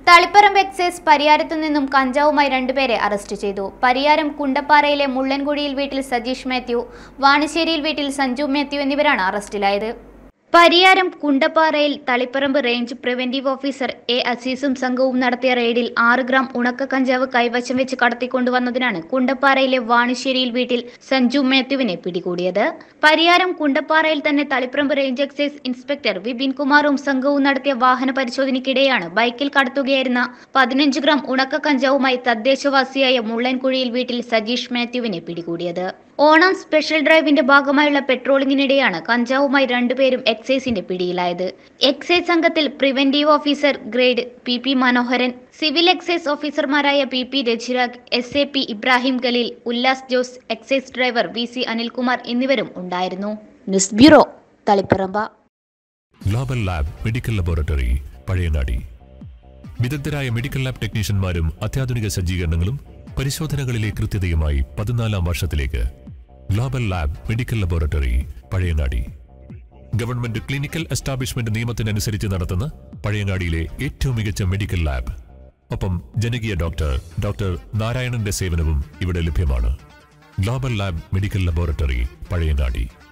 Taliparamba excise പരിയാരത്തു നിന്നും കഞ്ചാവുമായി രണ്ടുപേരെ അറസ്റ്റ് ചെയ്തു. പരിയാരം കുണ്ടപ്പാറയിലെ മുള്ളൻകുഴിയിൽ വീട്ടിൽ സജീഷ് മാത്യു, വാണിശ്ശേരിയിൽ വീട്ടിൽ സഞ്ജു മാത്യു എന്നിവരാണ് അറസ്റ്റിലായത്. പരിയാരം കുണ്ടപ്പാറയിൽ Taliparamba range preventive officer A അസീസും സംഘവും നടത്തിയ റെയ്ഡിൽ 6 ഗ്രാം ഉണക്ക കഞ്ചാവ് കൈവശം വെച്ച് കടത്തിക്കൊണ്ടുവന്നതിനാണ് കുണ്ടപ്പാറയിലെ വാണിശ്ശേരിയിൽ വീട്ടിൽ സഞ്ജു മാത്യുവിനെ പിടികൂടിയത്. പരിയാരം കുണ്ടപ്പാറയിൽ തന്നെ Taliparamba range excise inspector Vipin കുമാറും സംഘവും നടത്തിയ വാഹന പരിശോധനയ്ക്കിടെയാണ് ബൈക്കിൽ കടത്തുകയായിരുന്ന 15 ഗ്രാം ഉണക്ക കഞ്ചാവുമായി തദ്ദേശവാസിയായ മുള്ളൻകുഴിയിൽ വീട്ടിൽ സജീഷ് മാത്യുവിനെ പിടികൂടിയത്. ഓണം സ്പെഷ്യൽ ഡ്രൈവിന്റെ ഭാഗമായുള്ള പെട്രോളിംഗിനിടെയാണ് കഞ്ചാവുമായി രണ്ടുപേരും എക്സൈസിന്റെ പിടിയിലായത്. എക്സൈസ് സംഘത്തിൽ preventive officer grade P Manoharan, civil excise ഓഫീസർമാരായ P Rajirag, SAP Ibrahim Khaleel, Ullas Jose, excise driver VC Anilkumar എന്നിവരും ഉണ്ടായിരുന്നു. News bureau, Taliparamba. Global lab medical laboratory, Pazhayanadi. വിദഗ്ധരായ മെഡിക്കൽ ലാബ് ടെക്നീഷ്യന്മാരും അത്യാധുനിക സജ്ജീകരണങ്ങളും പരിശോധനകളിലെ കൃത്യതയുമായി 14ാം വർഷത്തിലേക്ക്. Global lab medical laboratory, Pazhayanadi. Government clinical establishment നിയമത്തിനനുസരിച്ച് നടത്തുന്ന പഴയനാടിയിലെ ഏറ്റവും മികച്ച മെഡിക്കൽ ലാബ്. ഒപ്പം ജനകീയ ഡോക്ടർ നാരായണന്റെ സേവനവും ഇവിടെ ലഭ്യമാണ്. Global lab medical laboratory, പഴയനാടി.